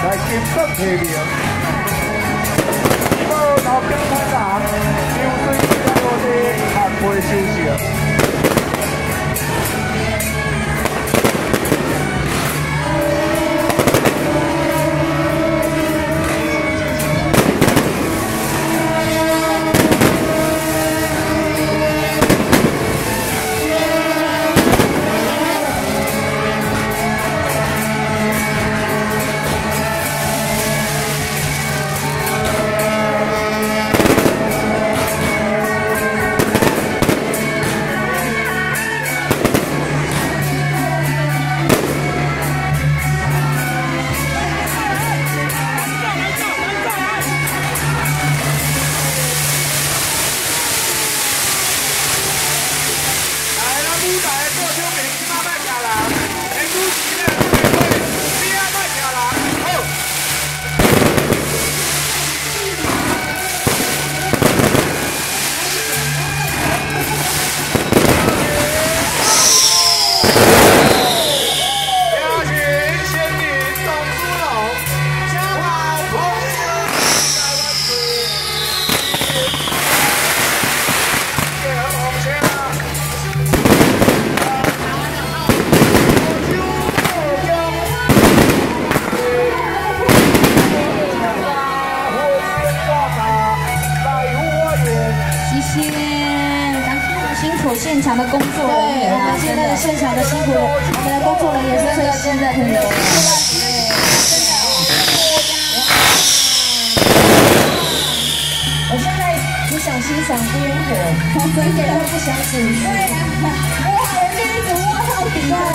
来金榜题名。报头景开人，流水落地，含杯收成。 现场的工作人员啊，现在的现场的辛苦，我们的工作人员是最现在很多。我现在只想欣赏烟火，真的不想煮。对啊，哇，人家一直挖到底了，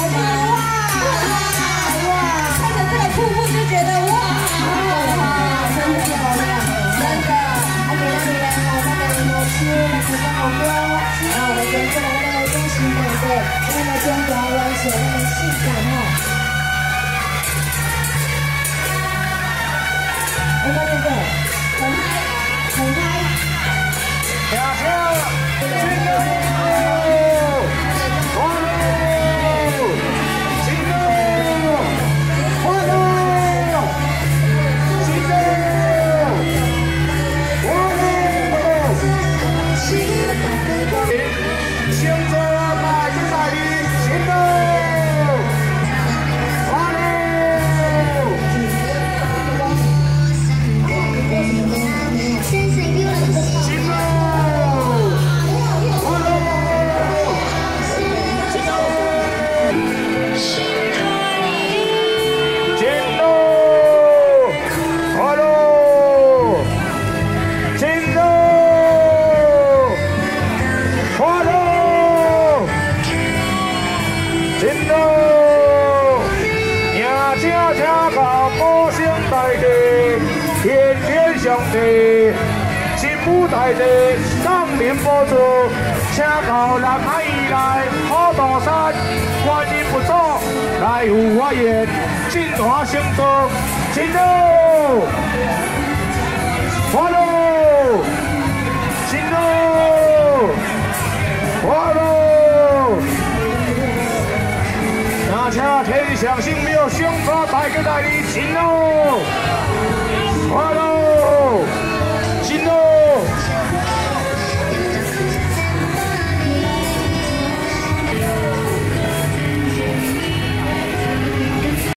哇，看着这个瀑布就觉得哇，真的漂亮，真的。啊，给那边哦，那个牛吃，那个好多。 啊，我们这来的中型美的，那么中华温泉，那么性感哦。有没有那个？很嗨，很嗨。跳跳，进入，欢乐，进入，欢乐，进入，欢乐，进入。 星座马吉赛里，行动！花喽！行动！花喽！行动！行动！花喽！行动！花喽！ 进路，赢者请到高升大地，天天上帝，新舞大地，让您补助，请到南海以内好大山，观音佛祖来有法言，进华成都，进路，花喽，进路，花喽。 请天上圣庙上发大吉大利，行喽！快乐！